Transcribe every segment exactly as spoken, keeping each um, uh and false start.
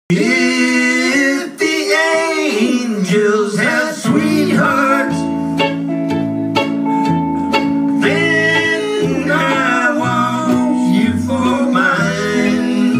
If the angels have sweethearts, then I want you for mine.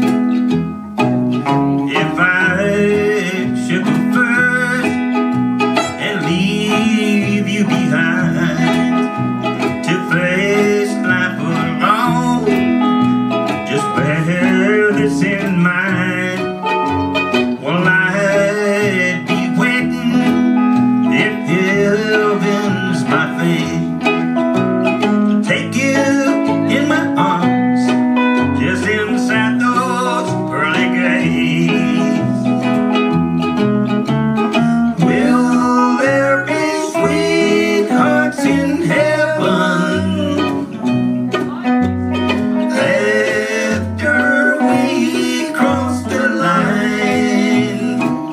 If I should go first and leave you behind to face life alone, just bear this in mind. Well, I'd be waiting if heaven's my fate to take you in my arms just inside those pearly gates. Will there be sweethearts in heaven after we cross the line?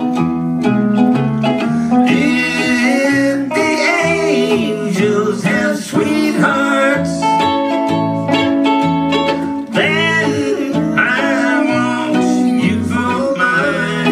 If the angels have sweethearts, then I want you for mine.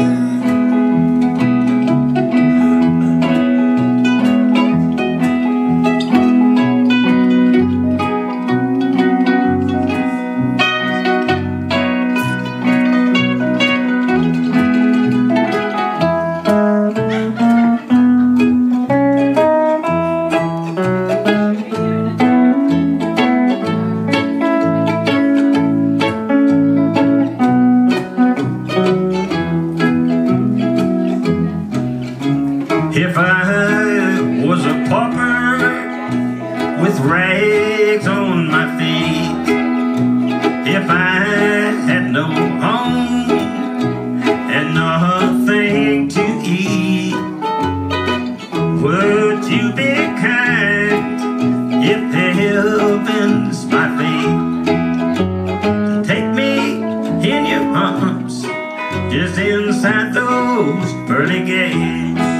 If I was a pauper with rags on my feet, if I had no home and nothing to eat, would you be kind if heaven's my fate to take me in your arms just inside those pearly gates?